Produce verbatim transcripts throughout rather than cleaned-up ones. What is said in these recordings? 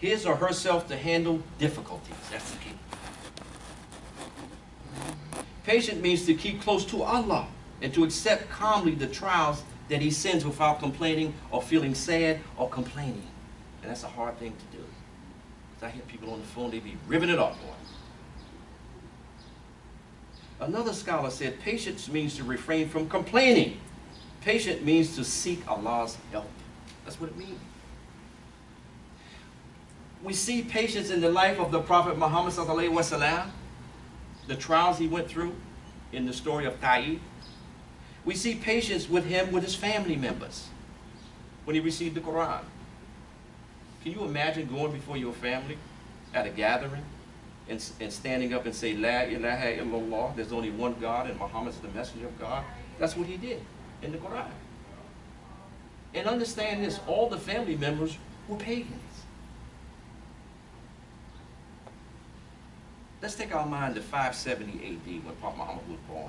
his or herself to handle difficulties. That's the key. Patient means to keep close to Allah and to accept calmly the trials that he sends without complaining or feeling sad or complaining. And that's a hard thing to do. Because I hear people on the phone, they be ripping it off for us. Another scholar said patience means to refrain from complaining. Patient means to seek Allah's help. That's what it means. We see patience in the life of the Prophet Muhammad sallallahu alaihi wasallam, the trials he went through in the story of Taif. We see patience with him, with his family members, when he received the Quran. Can you imagine going before your family at a gathering and, and standing up and say, La ilaha illallah, there's only one God and Muhammad's the messenger of God? That's what he did in the Quran. And understand this, all the family members were pagans. Let's take our mind to five seventy A D when Prophet Muhammad was born.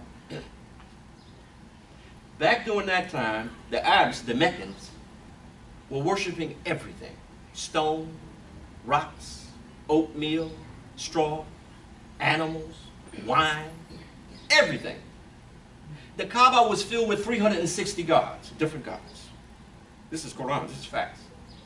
Back during that time, the Arabs, the Meccans, were worshiping everything. Stone, rocks, oatmeal, straw, animals, wine, everything. The Kaaba was filled with three hundred sixty gods, different gods. This is Quran, this is facts.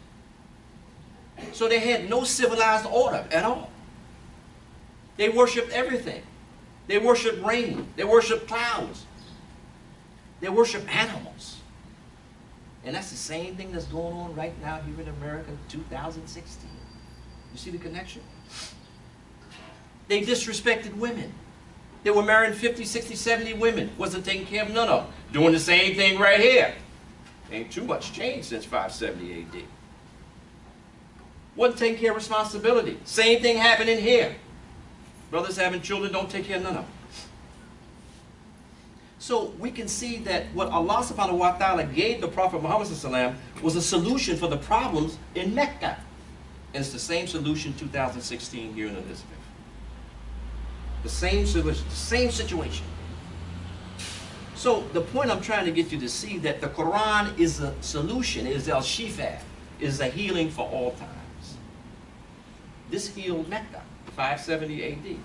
So they had no civilized order at all. They worshiped everything. They worshiped rain. They worshiped clouds. They worship animals. And that's the same thing that's going on right now here in America in two thousand sixteen. You see the connection? They disrespected women. They were marrying fifty, sixty, seventy women. Wasn't taking care of none of them. Doing the same thing right here. Ain't too much change since five seventy A D. Wasn't taking care of responsibility. Same thing happening here. Brothers having children don't take care of none of them. So we can see that what Allah subhanahu wa ta'ala gave the Prophet Muhammad sallallahu alaihi wasallam was a solution for the problems in Mecca. And it's the same solution two thousand sixteen here in Elizabeth. The same solution, the same situation. So the point I'm trying to get you to see that the Quran is a solution, is al-shifa, is a healing for all times. This healed Mecca, five seventy A D.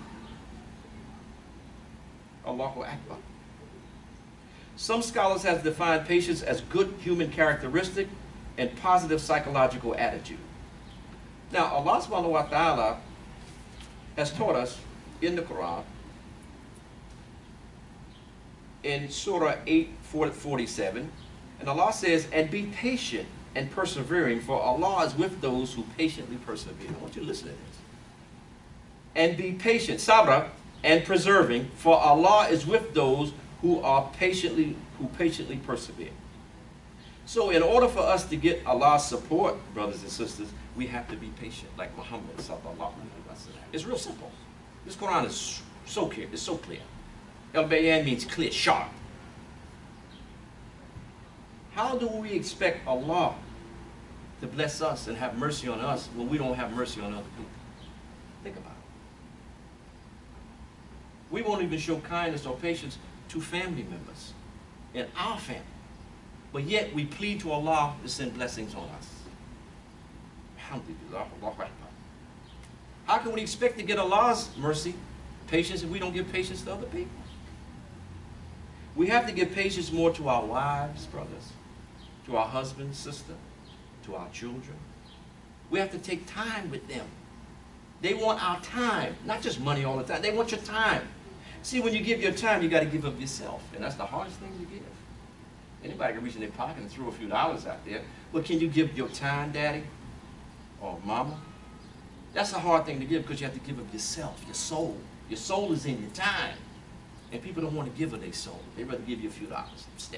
Allahu Akbar. Some scholars have defined patience as good human characteristic and positive psychological attitude. Now, Allah subhanahu wa ta'ala has taught us in the Quran, in Surah eight forty-seven, and Allah says, and be patient and persevering, for Allah is with those who patiently persevere. I want you to listen to this. And be patient, sabra, and preserving, for Allah is with those who are patiently, who patiently persevere. So in order for us to get Allah's support, brothers and sisters, we have to be patient, like Muhammad sallallahu alaihi wasallam. It's real simple. This Quran is so clear, it's so clear. Al-Bayan means clear, sharp. How do we expect Allah to bless us and have mercy on us when we don't have mercy on other people? Think about it. We won't even show kindness or patience to family members in our family. But yet we plead to Allah to send blessings on us. Alhamdulillah, Allahu Akbar. How can we expect to get Allah's mercy, patience, if we don't give patience to other people? We have to give patience more to our wives, brothers, to our husbands, sister, to our children. We have to take time with them. They want our time, not just money all the time. They want your time. See, when you give your time, you got to give of yourself, and that's the hardest thing to give. Anybody can reach in their pocket and throw a few dollars out there. But can you give your time, daddy or mama? That's a hard thing to give because you have to give of yourself, your soul. Your soul is in your time. And people don't want to give of their soul. They'd rather give you a few dollars instead.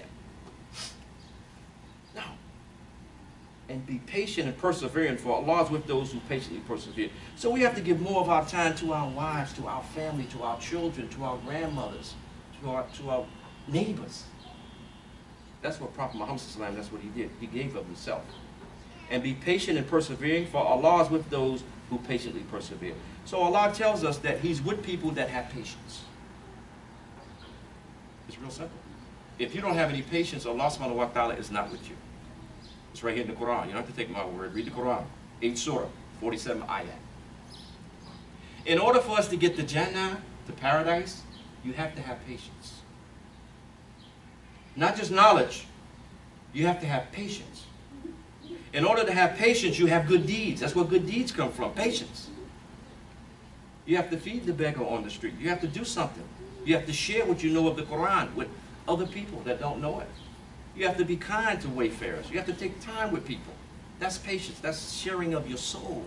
No. And be patient and persevering, for Allah is with those who patiently persevere. So we have to give more of our time to our wives, to our family, to our children, to our grandmothers, to our, to our neighbors. That's what Prophet Muhammad, that's what he did. He gave of himself. And be patient and persevering, for Allah is with those who patiently persevere. So Allah tells us that He's with people that have patience. It's real simple. If you don't have any patience, Allah subhanahu wa ta'ala is not with you. It's right here in the Quran. You don't have to take my word. Read the Quran. eighth surah, forty-seven ayat. In order for us to get to Jannah, to paradise, you have to have patience. Not just knowledge, you have to have patience. In order to have patience, you have good deeds. That's where good deeds come from, patience. You have to feed the beggar on the street. You have to do something. You have to share what you know of the Quran with other people that don't know it. You have to be kind to wayfarers. You have to take time with people. That's patience. That's sharing of your soul.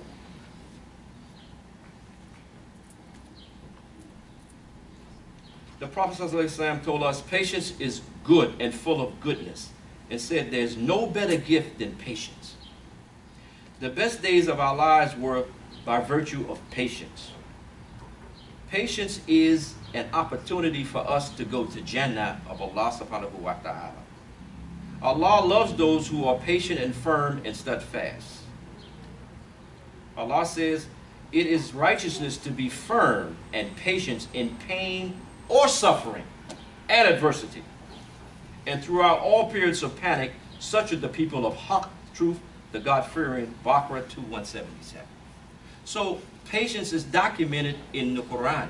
The Prophet ﷺ told us patience is good and full of goodness, and said there's no better gift than patience. The best days of our lives were by virtue of patience. Patience is an opportunity for us to go to Jannah of Allah subhanahu wa ta'ala. Allah loves those who are patient and firm and steadfast. Allah says, it is righteousness to be firm and patient in pain or suffering and adversity. And throughout all periods of panic, such are the people of Haqq, truth, the God-fearing, Baqarah two one seventy-seven. So patience is documented in the Quran.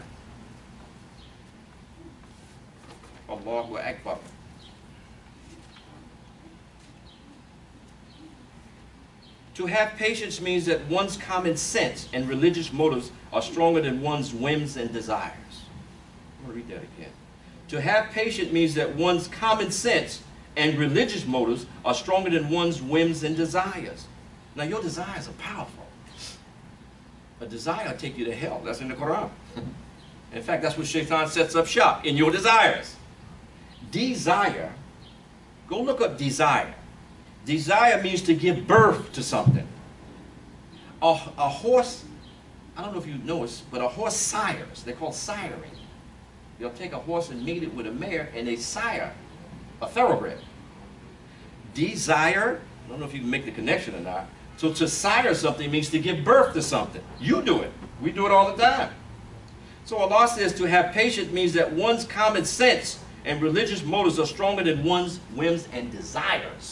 Allahu Akbar. To have patience means that one's common sense and religious motives are stronger than one's whims and desires. I'm going to read that again. To have patience means that one's common sense and religious motives are stronger than one's whims and desires. Now your desires are powerful. A desire will take you to hell. That's in the Quran. In fact, that's what Shaitan sets up shop, in your desires. Desire, go look up desire. Desire means to give birth to something. A, a horse, I don't know if you know this, but a horse sires. They're called siring. They'll take a horse and mate it with a mare, and they sire a thoroughbred. Desire, I don't know if you can make the connection or not. So to sire something means to give birth to something. You do it. We do it all the time. So Allah says to have patience means that one's common sense and religious motives are stronger than one's whims and desires.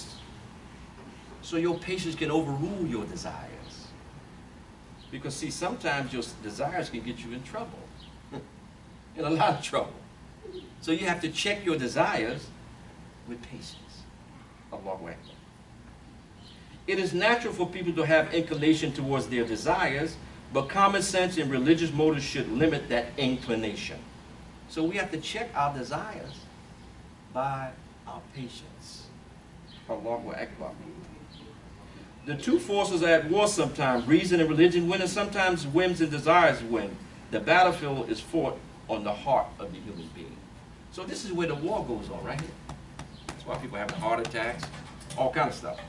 So your patience can overrule your desires. Because see, sometimes your desires can get you in trouble. In a lot of trouble. So you have to check your desires with patience. Allahu Akbar. It is natural for people to have inclination towards their desires, but common sense and religious motives should limit that inclination. So we have to check our desires by our patience. Allahu Akbar. The two forces are at war sometimes. Reason and religion win, and sometimes whims and desires win. The battlefield is fought on the heart of the human being. So this is where the war goes on, right here. That's why people have heart attacks, all kind of stuff.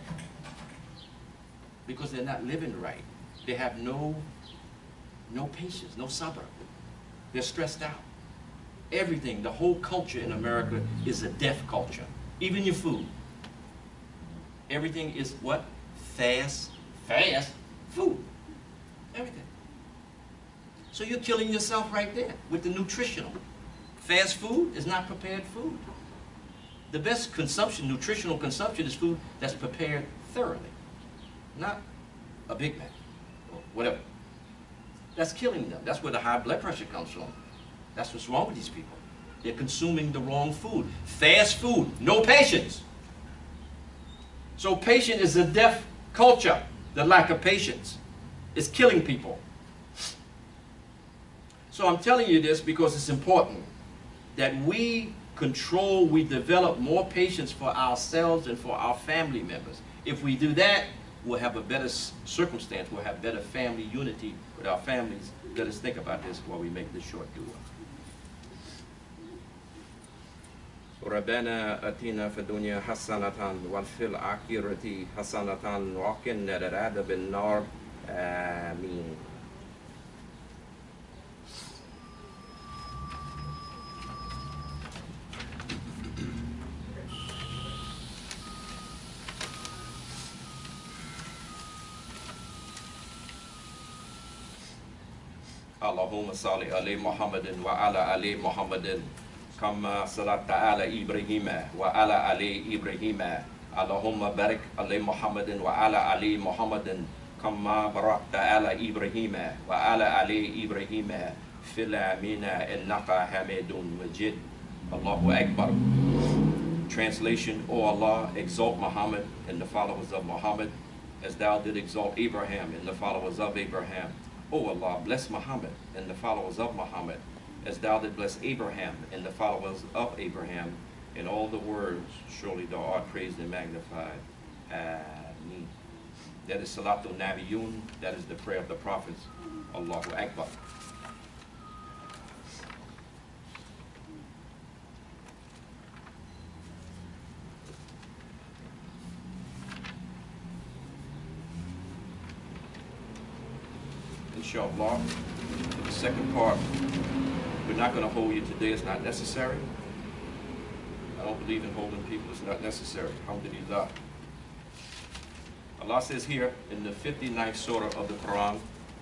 Because they're not living right. They have no, no patience, no sabr. They're stressed out. Everything, the whole culture in America is a death culture. Even your food. Everything is what? Fast, fast food. Everything. So you're killing yourself right there with the nutritional. Fast food is not prepared food. The best consumption, nutritional consumption, is food that's prepared thoroughly. Not a Big Mac or whatever. That's killing them. That's where the high blood pressure comes from. That's what's wrong with these people. They're consuming the wrong food. Fast food, no patience. So patience is a deaf culture. The lack of patience is killing people. So I'm telling you this because it's important that we control, we develop more patience for ourselves and for our family members. If we do that, we'll have a better circumstance. We'll have better family unity with our families. Let us think about this while we make this short dua. ربنا آتنا في الدنيا حسنة وفي الآخرة حسنة وقنا عذاب النار آمين. اللهم صل على محمد وعلى آل محمد كما صليت على إبراهيم وعلى آل إبراهيم اللهم بارك على محمد وعلى آل محمد كما باركت على إبراهيم وعلى آل إبراهيم في العالمين إنك حميد مجيد. Allahu Akbar. Translation: O Allah, exalt Muhammad and the followers of Muhammad as thou did exalt Abraham and the followers of Abraham. O Allah, bless Muhammad and the followers of Muhammad as thou did bless Abraham and the followers of Abraham. In all the words, surely thou art praised and magnified. Ameen. That is Salatul Nabiyun. That is the prayer of the prophets. Allahu Akbar. Inshallah, the second part, we're not going to hold you today. It's not necessary. I don't believe in holding people. It's not necessary. Alhamdulillah. Allah says here in the fifty-ninth surah of the Quran,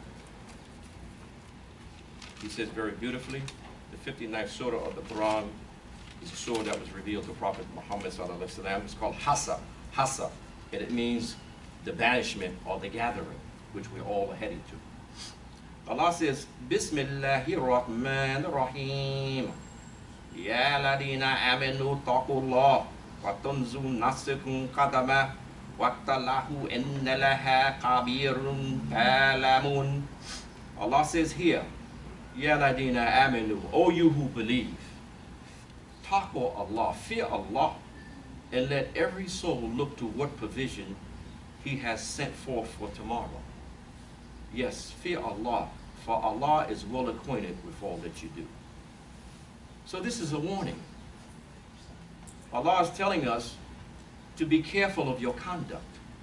He says very beautifully, the fifty-ninth surah of the Quran is a surah that was revealed to Prophet Muhammad sallallahu alaihi wasallam. It's called Hassa, Hassa, and it means the banishment or the gathering, which we're all heading to. Allah says, Bismillahir Rahmanir Rahim. Ya ladina amanu taqullah wa tunzu nafsukum qadama waqtallahu inna laha kabirun talamun. Allah says here, Ya ladina amanu, O you who believe, taqwa Allah, fear Allah, and let every soul look to what provision He has sent forth for tomorrow. Yes, fear Allah, for Allah is well acquainted with all that you do. So this is a warning. Allah is telling us to be careful of your conduct.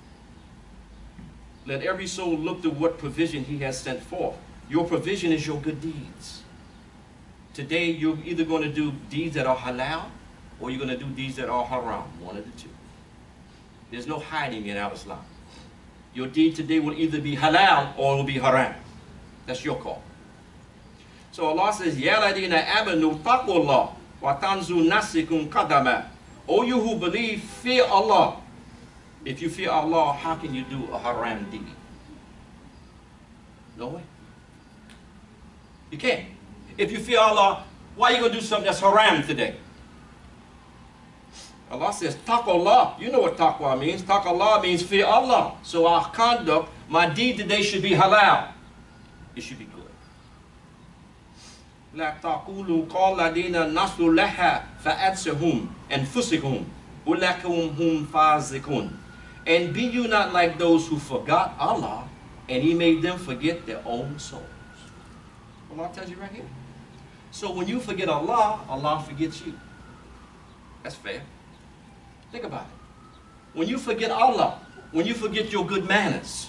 Let every soul look to what provision He has sent forth. Your provision is your good deeds. Today you're either going to do deeds that are halal or you're going to do deeds that are haram, one of the two. There's no hiding in our Islam. Your deed today will either be halal or it will be haram. That's your call. So Allah says, Ya ladina amanu taqullah wa tanzu nasikum qadama. O you who believe, fear Allah. If you fear Allah, how can you do a haram deed? No way. You can't. If you fear Allah, why are you going to do something that's haram today? Allah says, taqullah. You know what taqwa means. Taqullah means fear Allah. So our conduct, my deed today should be halal. It should be good. لا تقولوا قال الذين نسوا الله فأنسهم أنفسهم أولئك هم فاسقون. And be you not like those who forgot Allah and He made them forget their own souls. Allah tells you right here. So when you forget Allah, Allah forgets you. That's fair. Think about it. When you forget Allah, when you forget your good manners,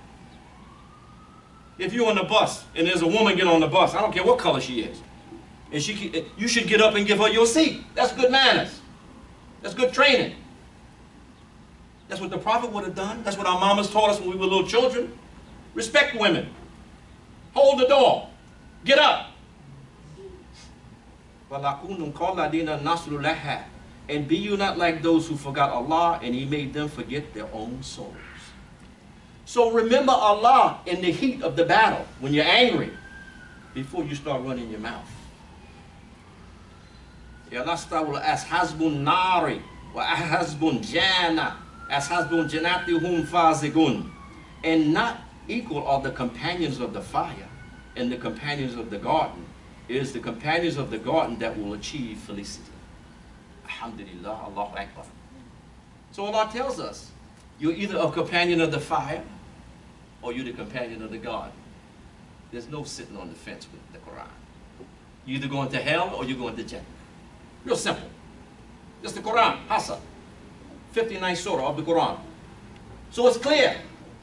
if you're on the bus and there's a woman get on the bus, I don't care what color she is, and she, you should get up and give her your seat. That's good manners. That's good training. That's what the Prophet would have done. That's what our mamas taught us when we were little children. Respect women. Hold the door. Get up. And be you not like those who forgot Allah and He made them forget their own souls. So remember Allah in the heat of the battle, when you're angry, before you start running your mouth. Ashazbun nari wa ahazbun jana ashazbun janatihum fazigun. And not equal are the companions of the fire and the companions of the garden. It is the companions of the garden that will achieve felicity. Alhamdulillah, Allahu Akbar. So Allah tells us, you're either a companion of the fire or you're the companion of the garden. There's no sitting on the fence with the Quran. You're either going to hell or you're going to Jannah. Real simple. That's the Quran, Hassa. fifty-ninth surah of the Quran. So it's clear.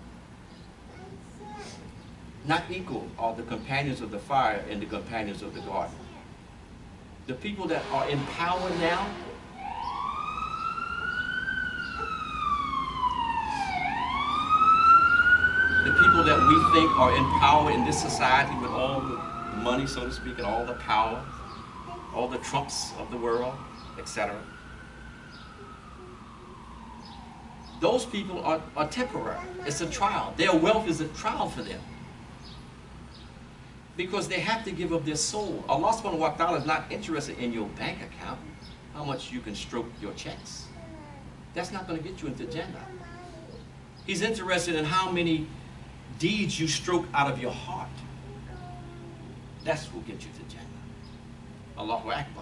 Not equal are the companions of the fire and the companions of the garden. The people that are in power now, the people that we think are in power in this society with all the money, so to speak, and all the power, all the Trumps of the world, et cetera. those people are, are temporary. It's a trial. Their wealth is a trial for them. Because they have to give up their soul. Allah subhanahu wa ta'ala is not interested in your bank account, how much you can stroke your checks. That's not going to get you into Jannah. He's interested in how many deeds you stroke out of your heart. That's what will get you to Jannah. Allahu Akbar.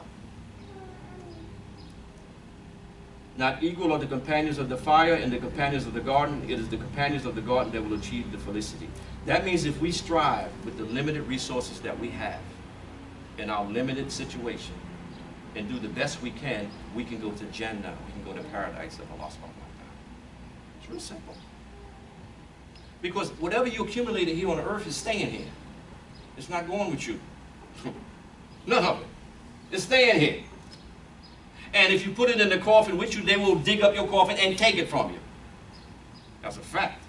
Not equal are the companions of the fire and the companions of the garden. It is the companions of the garden that will achieve the felicity. That means if we strive with the limited resources that we have in our limited situation and do the best we can, we can go to Jannah. We can go to paradise of Allah subhanahu wa ta'ala. It's real simple. Because whatever you accumulated here on earth is staying here. It's not going with you. None of it. It's staying here. And if you put it in the coffin with you, they will dig up your coffin and take it from you. That's a fact.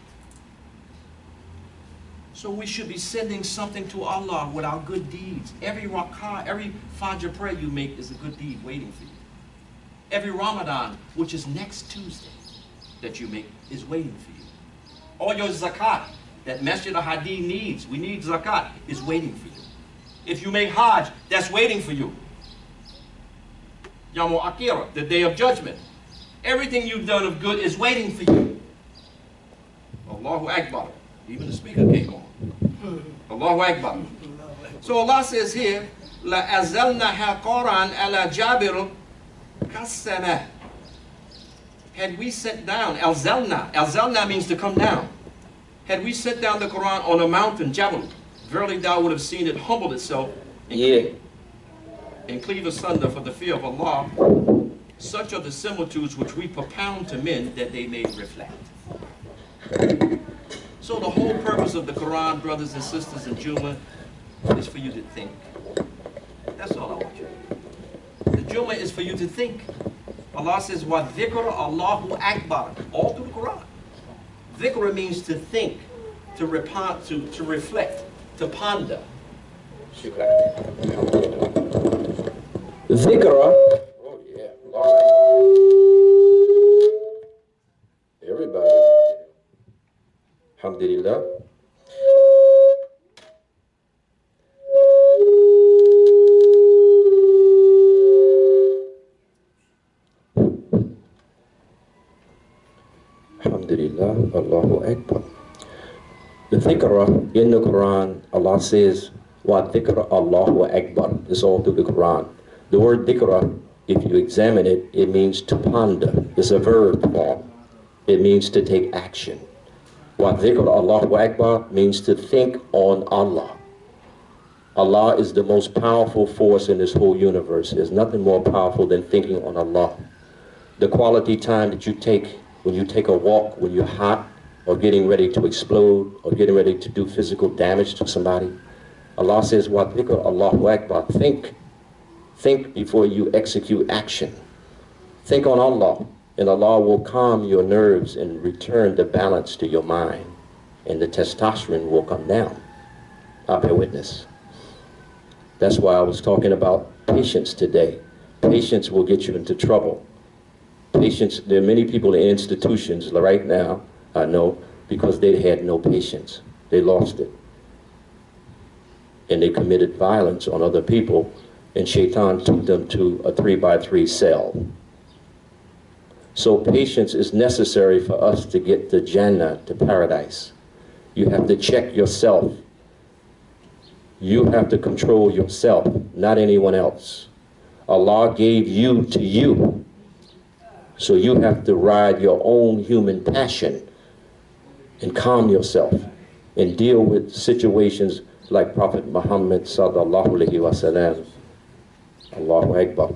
So we should be sending something to Allah with our good deeds. Every rak'ah, every Fajr prayer you make is a good deed waiting for you. Every Ramadan, which is next Tuesday, that you make is waiting for you. All your zakat that Masjid al-Hadi needs, we need zakat, is waiting for you. If you make Hajj, that's waiting for you. Yawm al-Akhirah, the day of judgment. Everything you've done of good is waiting for you. Allahu Akbar. Even the speaker can't go on. Allahu Akbar. So Allah says here, La azalna Quran ala Jabir kasama. Had we set down, al-zalna, al-zalna means to come down. Had we set down the Quran on a mountain, Jabal, verily thou would have seen it humble itself and, yeah. cleave, and cleave asunder for the fear of Allah. Such are the similitudes which we propound to men that they may reflect. So the whole purpose of the Quran, brothers and sisters in Jummah, is for you to think. That's all I want you to do. The Jummah is for you to think. Allah says, wa dhikra Allahu Akbar, all through the Quran. Dhikra means to think, to, repon to, to reflect, to ponder. Dhikra, oh yeah, everybody. Alhamdulillah. Alhamdulillah, Allahu Akbar. The dhikra in the Quran, Allah says, wa dhikra Allahu Akbar. It's all through the Quran. The word dhikra, if you examine it, it means to ponder. It's a verb form. It means to take action. Wa dhikr Allahu Akbar means to think on Allah. Allah is the most powerful force in this whole universe. There's nothing more powerful than thinking on Allah. The quality time that you take when you take a walk, when you're hot, or getting ready to explode, or getting ready to do physical damage to somebody. Allah says, wa dhikr Allahu Akbar. Think. Think before you execute action. Think on Allah. And Allah will calm your nerves and return the balance to your mind. And the testosterone will come down. I'll bear witness. That's why I was talking about patience today. Patience will get you into trouble. Patience, there are many people in institutions right now, I know, because they had no patience. They lost it. And they committed violence on other people, and Shaitan took them to a three by three cell. So patience is necessary for us to get to Jannah, to paradise. You have to check yourself. You have to control yourself, not anyone else. Allah gave you to you. So you have to ride your own human passion and calm yourself and deal with situations like Prophet Muhammad sallallahu alaihi wasallam. Allahu Akbar.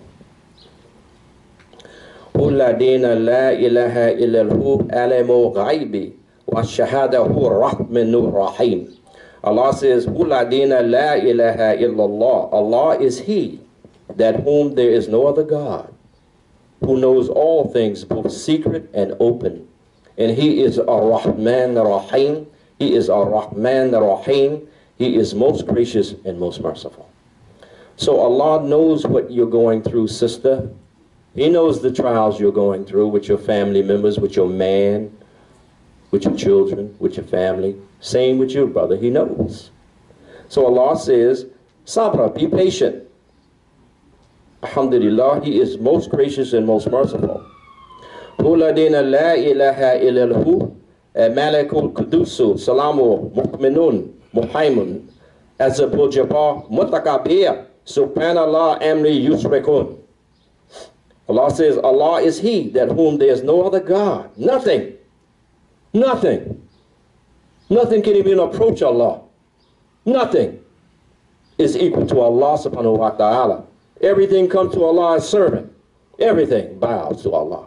قل لدينا لا إله إلا هو عالم الغيب والشهادة هو الرحمن الرحيم. Allah says, قل لدينا لا إله إلا الله. Allah is He, that whom there is no other God, who knows all things, both secret and open. And He is Ar-Rahman Ar-Rahim. He is Ar-Rahman Ar-Rahim. He is most gracious and most merciful. So Allah knows what you're going through, sister. He knows the trials you're going through with your family members, with your man, with your children, with your family. Same with you, brother. He knows. So Allah says, Sabra, be patient. Alhamdulillah, He is most gracious and most merciful. Huladina la ilaha illahu malakul kudusu salamu mu'minun muhaimun azabul jabbar mutakabir subhanallah amri yusrikun. Allah says, Allah is He that whom there is no other God. Nothing. Nothing. Nothing can even approach Allah. Nothing is equal to Allah subhanahu wa ta'ala. Everything comes to Allah as servant. Everything bows to Allah.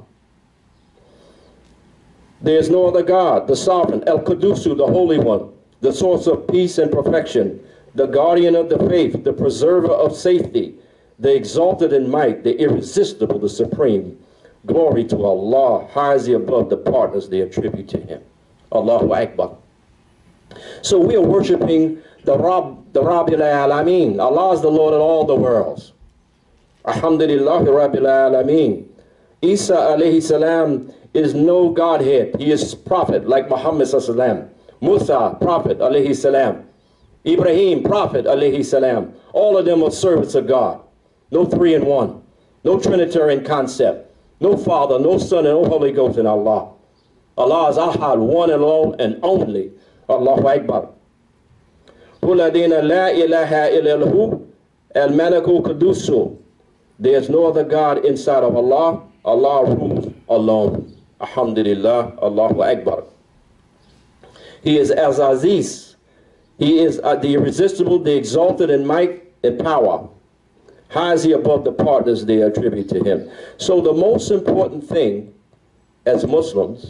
There is no other God, the sovereign, El-Qudusu, the Holy One, the source of peace and perfection, the guardian of the faith, the preserver of safety, the exalted in might, the irresistible, the supreme. Glory to Allah, high as He above the partners they attribute to Him. Allahu Akbar. So we are worshiping the Rabb, the Rabbil Alameen. Allah is the Lord of all the worlds. Alhamdulillah Rabbil Alameen. Isa alayhi salam is no Godhead. He is prophet like Muhammad sallam. Musa, prophet alayhi salam. Ibrahim, prophet alayhi salam. All of them are servants of God. No three in one. No Trinitarian concept. No Father, no Son, and no Holy Ghost in Allah. Allah is Ahad, one and alone and only. Allahu Akbar. Huladina la ilaha illahu al-malakul kudusu. There is no other God inside of Allah. Allah rules alone. Alhamdulillah. Allahu Akbar. He is as Aziz. He is uh, the irresistible, the exalted in might and power. High is He above the partners they attribute to Him. So the most important thing as Muslims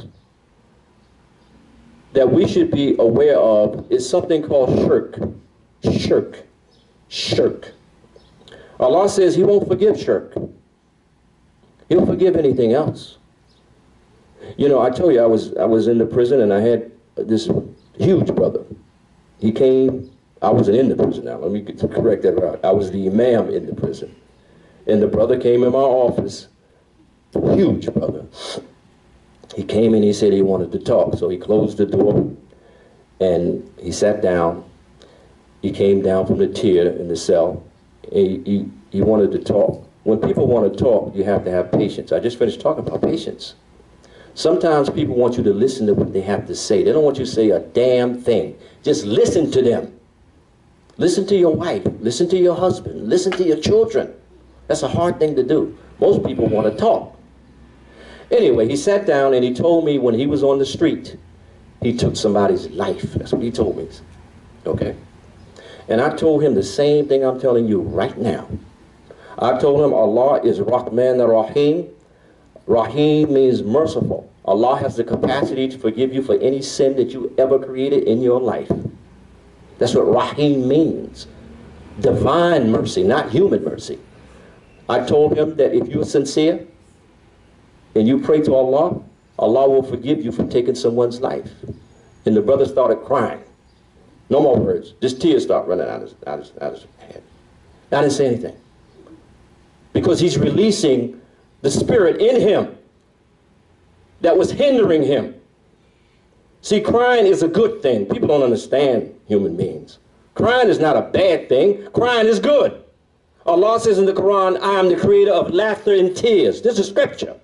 that we should be aware of is something called shirk. Shirk. Shirk. Allah says He won't forgive shirk. He'll forgive anything else. You know, I told you I was I was in the prison and I had this huge brother. He came, I wasn't in the prison now, let me get to correct that right. I was the imam in the prison. And the brother came in my office, huge brother. He came and he said he wanted to talk. So he closed the door and he sat down. He came down from the tier in the cell. He, he, he wanted to talk. When people want to talk, you have to have patience. I just finished talking about patience. Sometimes people want you to listen to what they have to say. They don't want you to say a damn thing. Just listen to them. Listen to your wife. Listen to your husband. Listen to your children. That's a hard thing to do. Most people want to talk. Anyway, he sat down and he told me when he was on the street, he took somebody's life. That's what he told me. Okay? And I told him the same thing I'm telling you right now. I told him Allah is Rahman ar-Rahim. Rahim means merciful. Allah has the capacity to forgive you for any sin that you ever created in your life. That's what Rahim means. Divine mercy, not human mercy. I told him that if you're sincere and you pray to Allah, Allah will forgive you for taking someone's life. And the brother started crying. No more words. Just tears start running out of his, out of his, out of his head. I didn't say anything. Because he's releasing the spirit in him that was hindering him. See, crying is a good thing. People don't understand human beings. Crying is not a bad thing. Crying is good. Allah says in the Quran, I am the creator of laughter and tears. This is scripture.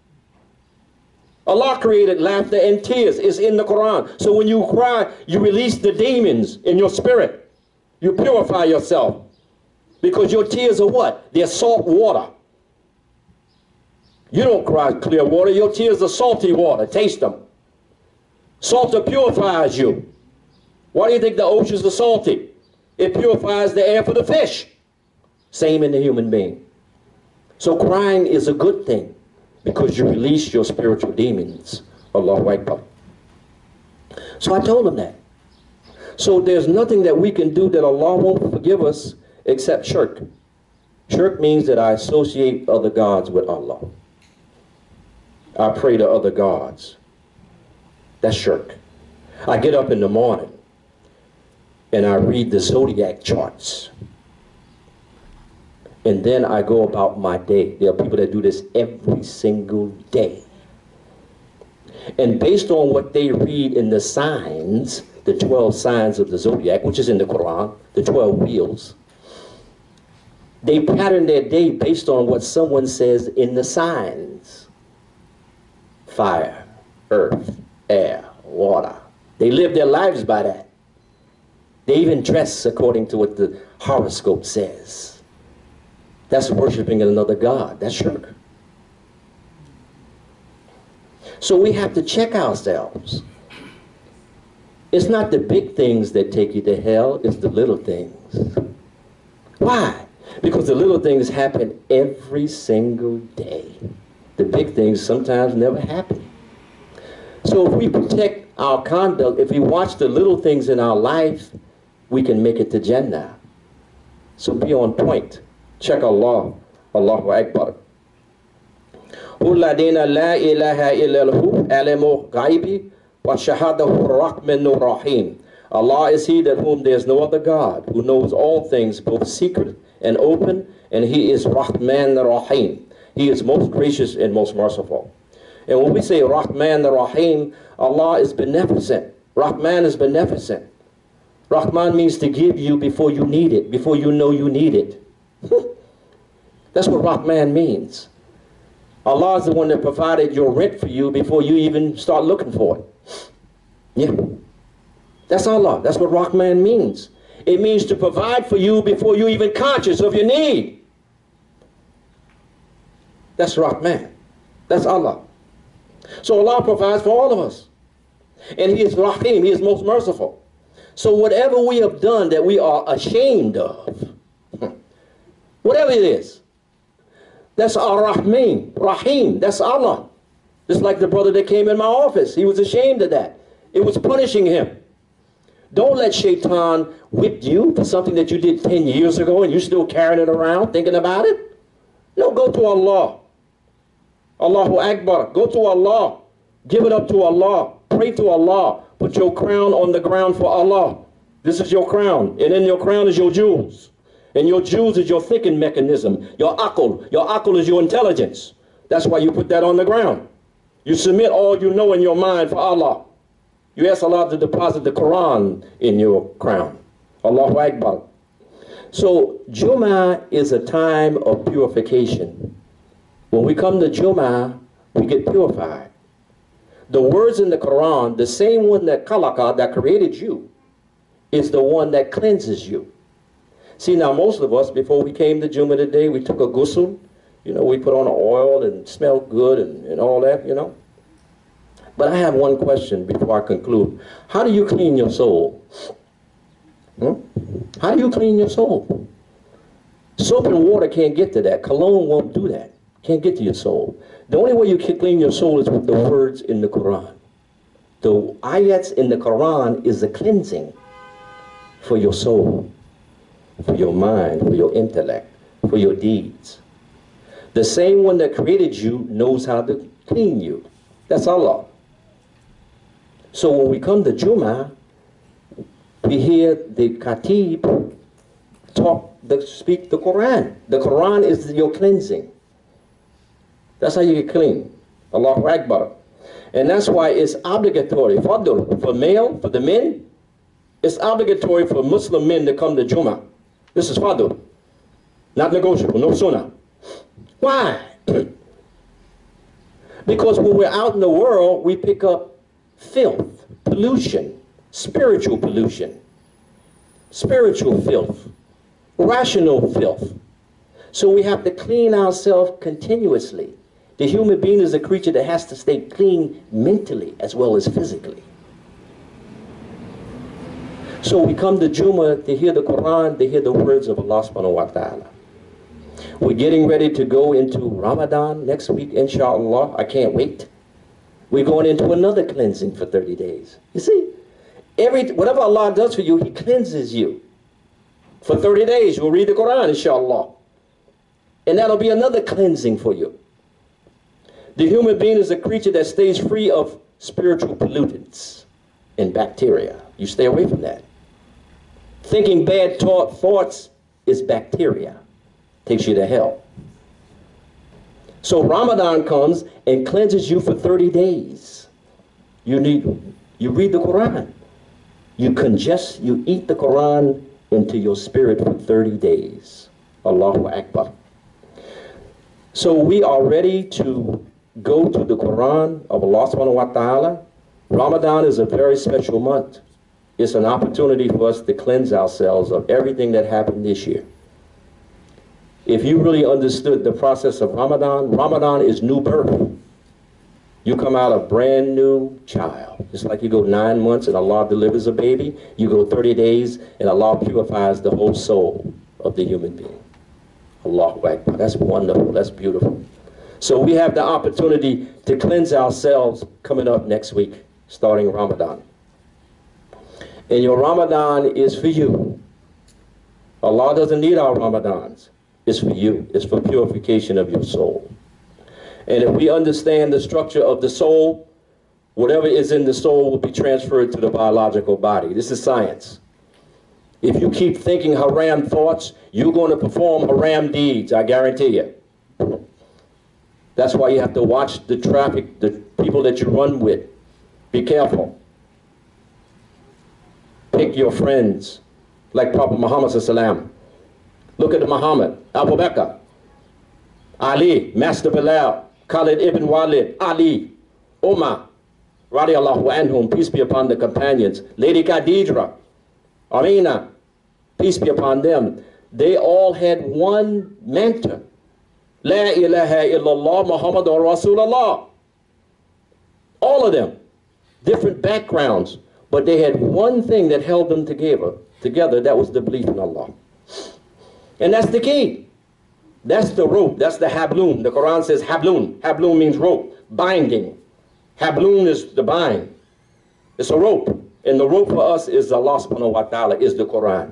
Allah created laughter and tears. It's in the Quran. So when you cry, you release the demons in your spirit. You purify yourself. Because your tears are what? They're salt water. You don't cry clear water. Your tears are salty water. Taste them. Salt purifies you. Why do you think the oceans are salty? It purifies the air for the fish. Same in the human being. So crying is a good thing because you release your spiritual demons. Allahu Akbar. So I told him that. So there's nothing that we can do that Allah won't forgive us except shirk. Shirk means that I associate other gods with Allah. I pray to other gods. That's shirk. I get up in the morning and I read the zodiac charts. And then I go about my day. There are people that do this every single day. And based on what they read in the signs, the twelve signs of the zodiac, which is in the Quran, the twelve wheels, they pattern their day based on what someone says in the signs. Fire, earth, air, water. They live their lives by that. They even dress according to what the horoscope says. That's worshiping another god. That's shirk. So we have to check ourselves. It's not the big things that take you to hell, it's the little things. Why? Because the little things happen every single day. The big things sometimes never happen. So if we protect our conduct, if we watch the little things in our life, we can make it to Jannah. So be on point. Check Allah. Allahu Akbar. Ulladina la ilaha illahu alimu ghaibi wa shahadahu rahmanu rahim. Allah is He that whom there is no other God, who knows all things, both secret and open, and He is Rahman Rahim. He is most gracious and most merciful. And when we say Rahman Rahim, Allah is beneficent. Rahman is beneficent. Rahman means to give you before you need it, before you know you need it. That's what Rahman means. Allah is the one that provided your rent for you before you even start looking for it. Yeah. That's Allah. That's what Rahman means. It means to provide for you before you're even conscious of your need. That's Rahman. That's Allah. So Allah provides for all of us. And He is Rahim. He is most merciful. So whatever we have done that we are ashamed of, whatever it is, that's Ar-Rahman, Rahim, that's Allah. Just like the brother that came in my office. He was ashamed of that. It was punishing him. Don't let Shaitan whip you for something that you did ten years ago and you're still carrying it around, thinking about it. No, go to Allah. Allahu Akbar. Go to Allah. Give it up to Allah. Pray to Allah. Put your crown on the ground for Allah. This is your crown. And in your crown is your jewels. And your jewels is your thinking mechanism. Your akal. Your akal is your intelligence. That's why you put that on the ground. You submit all you know in your mind for Allah. You ask Allah to deposit the Quran in your crown. Allahu Akbar. So Jummah is a time of purification. When we come to Jummah, we get purified. The words in the Quran, the same one that khalaqa, that created you, is the one that cleanses you. See, now most of us, before we came to Jummah today, we took a ghusl. You know, we put on oil and smelled good and, and all that, you know. But I have one question before I conclude. How do you clean your soul? Hmm? How do you clean your soul? Soap and water can't get to that. Cologne won't do that. Can't get to your soul. The only way you can clean your soul is with the words in the Quran. The ayats in the Quran is a cleansing for your soul, for your mind, for your intellect, for your deeds. The same one that created you knows how to clean you. That's Allah. So when we come to Jummah, we hear the Khatib talk, the, speak the Quran. The Quran is your cleansing. That's how you get clean. Allahu Akbar. And that's why it's obligatory, fadl, for male, for the men, it's obligatory for Muslim men to come to Jummah. This is fadl. Not negotiable, no sunnah. Why? Because when we're out in the world, we pick up filth, pollution, spiritual pollution, spiritual filth, rational filth. So we have to clean ourselves continuously. The human being is a creature that has to stay clean mentally as well as physically. So we come to Jummah to hear the Quran, to hear the words of Allah subhanahu wa ta'ala. We're getting ready to go into Ramadan next week, inshallah. I can't wait. We're going into another cleansing for thirty days. You see, every whatever Allah does for you, He cleanses you. For thirty days, you'll read the Quran, inshallah. And that'll be another cleansing for you. The human being is a creature that stays free of spiritual pollutants and bacteria. You stay away from that. Thinking bad thought, thoughts is bacteria. takes you to hell. So Ramadan comes and cleanses you for thirty days. You need, you read the Quran. You congest, you eat the Quran into your spirit for thirty days. Allahu Akbar. So we are ready to go to the Quran of Allah subhanahu wa ta'ala. Ramadan is a very special month. It's an opportunity for us to cleanse ourselves of everything that happened this year. If you really understood the process of Ramadan, Ramadan is new birth. You come out a brand new child. It's like you go nine months and Allah delivers a baby. You go thirty days and Allah purifies the whole soul of the human being. Allahu Akbar. That's wonderful. That's beautiful. So we have the opportunity to cleanse ourselves coming up next week, starting Ramadan. And your Ramadan is for you. Allah doesn't need our Ramadans. It's for you. It's for purification of your soul. And if we understand the structure of the soul, whatever is in the soul will be transferred to the biological body. This is science. If you keep thinking haram thoughts, you're going to perform haram deeds, I guarantee you. That's why you have to watch the traffic, the people that you run with. Be careful. Pick your friends, like Prophet Muhammad sallallahu alaihi wasallam. Look at the Muhammad, Abu Bakr, Ali, Master Bilal, Khalid ibn Walid, Ali, Umar, radiallahu anhum, peace be upon the companions, Lady Khadija, Amina, peace be upon them. They all had one mentor. La ilaha illallah Muhammadur Rasulullah. All of them, different backgrounds, but they had one thing that held them together, together, that was the belief in Allah. And that's the key. That's the rope. That's the hablun. The Quran says hablun. Hablun means rope, binding. Hablun is the bind. It's a rope. And the rope for us is Allah subhanahu wa ta'ala, is the Quran.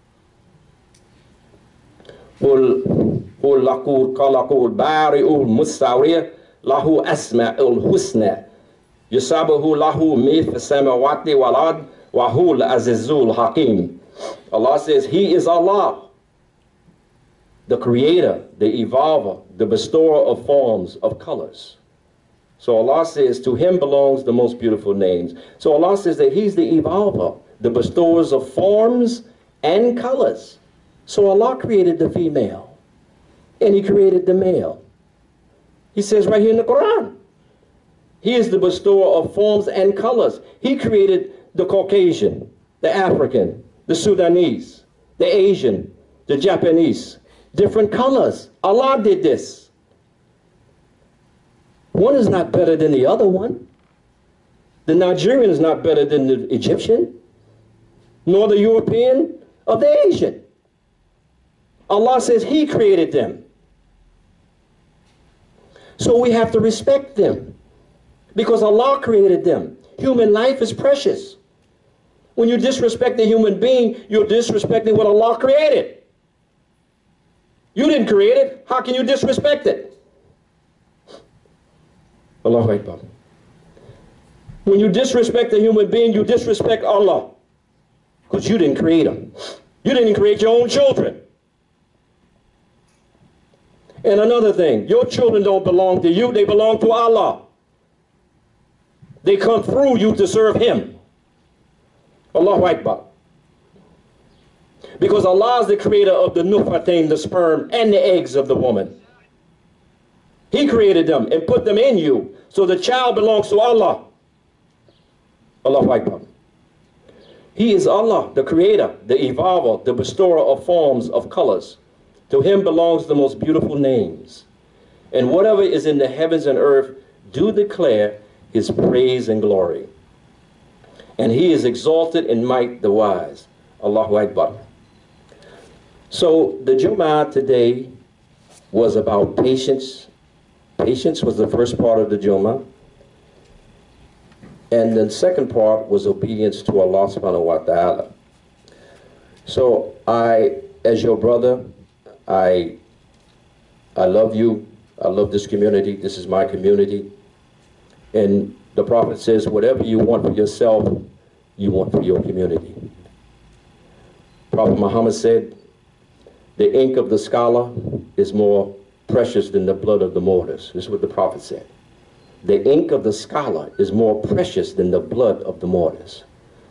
قُلْ لَقُولْ قَلَقُولْ بَارِئُ الْمُسْتَوِيَ لَهُ أَسْمَعُ الْحُسْنَى يُسَبِّحُ لَهُ مِثْلُ السَّمَاوَاتِ وَالْأَرْضِ وَهُوَ الْعَزِيزُ الْحَكِيمُ. Allah says He is Allah, the creator, the evolver, the bestower of forms, of colors. So Allah says to Him belongs the most beautiful names. So Allah says that He's the evolver, the bestowers of forms and colors. So Allah created the female and He created the male. He says right here in the Quran, He is the bestower of forms and colors. He created the Caucasian, the African, the Sudanese, the Asian, the Japanese. Different colors. Allah did this. One is not better than the other one. The Nigerian is not better than the Egyptian, nor the European or the Asian. Allah says He created them. So we have to respect them because Allah created them. Human life is precious. When you disrespect a human being, you're disrespecting what Allah created. You didn't create it. How can you disrespect it? Allahu Akbar. When you disrespect a human being, you disrespect Allah. Because you didn't create them. You didn't create your own children. And another thing, your children don't belong to you, they belong to Allah. They come through you to serve Him. Allahu Akbar. Because Allah is the creator of the nutfatain, the sperm, and the eggs of the woman. He created them and put them in you. So the child belongs to Allah. Allahu Akbar. He is Allah, the creator, the evolver, the bestower of forms, of colors. To Him belongs the most beautiful names. And whatever is in the heavens and earth do declare His praise and glory. And He is exalted in might the wise. Allahu Akbar. So the Jumu'ah today was about patience. Patience was the first part of the Jumu'ah. And the second part was obedience to Allah subhanahu wa ta'ala. So I, as your brother, I, I love you. I love this community. This is my community. And the Prophet says, whatever you want for yourself, you want for your community. Prophet Muhammad said, The ink of the scholar is more precious than the blood of the martyrs. This is what the prophet said. The ink of the scholar is more precious than the blood of the martyrs.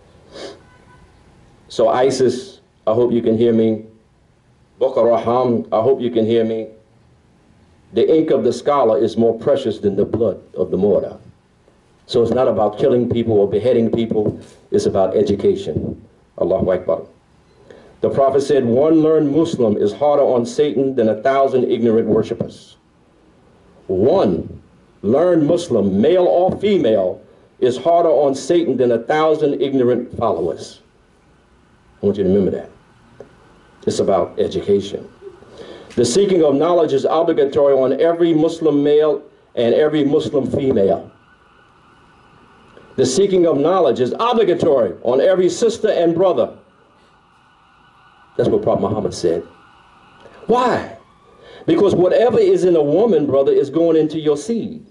So ISIS, I hope you can hear me. Boko Haram, I hope you can hear me. The ink of the scholar is more precious than the blood of the martyr. So it's not about killing people or beheading people. It's about education. Allahu Akbar. The prophet said, one learned Muslim is harder on Satan than a thousand ignorant worshippers. One learned Muslim, male or female, is harder on Satan than a thousand ignorant followers. I want you to remember that. It's about education. The seeking of knowledge is obligatory on every Muslim male and every Muslim female. The seeking of knowledge is obligatory on every sister and brother. That's what Prophet Muhammad said. Why? Because whatever is in a woman, brother, is going into your seed.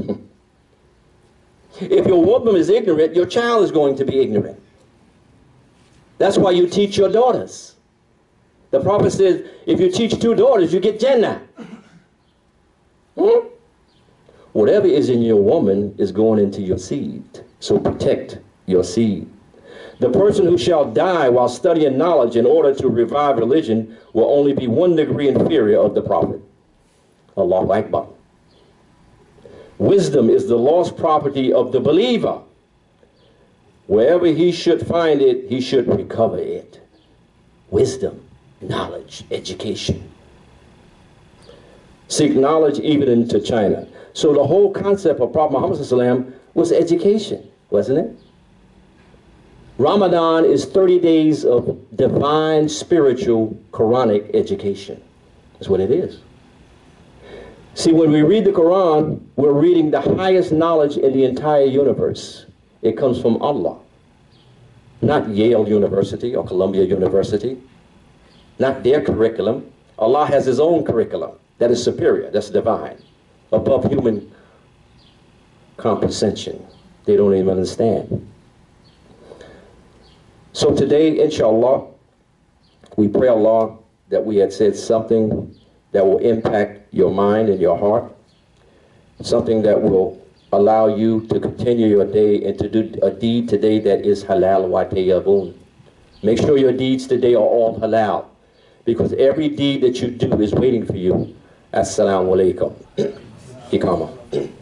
If your woman is ignorant, your child is going to be ignorant. That's why you teach your daughters. The prophet says, if you teach two daughters, you get Jannah. Hmm? Whatever is in your woman is going into your seed. So protect your seed. The person who shall die while studying knowledge in order to revive religion will only be one degree inferior of the prophet. Allahu Akbar. Wisdom is the lost property of the believer. Wherever he should find it, he should recover it. Wisdom, knowledge, education. Seek knowledge even into China. So the whole concept of Prophet Muhammad was education, wasn't it? Ramadan is thirty days of divine, spiritual, Quranic education. That's what it is. See, when we read the Quran, we're reading the highest knowledge in the entire universe. It comes from Allah. Not Yale University or Columbia University. Not their curriculum. Allah has his own curriculum. That is superior. That's divine. Above human comprehension. They don't even understand. So today, inshallah, we pray Allah that we had said something that will impact your mind and your heart, something that will allow you to continue your day and to do a deed today that is halal wa tayyibun. Make sure your deeds today are all halal, because every deed that you do is waiting for you. Assalamu alaikum. Ikama.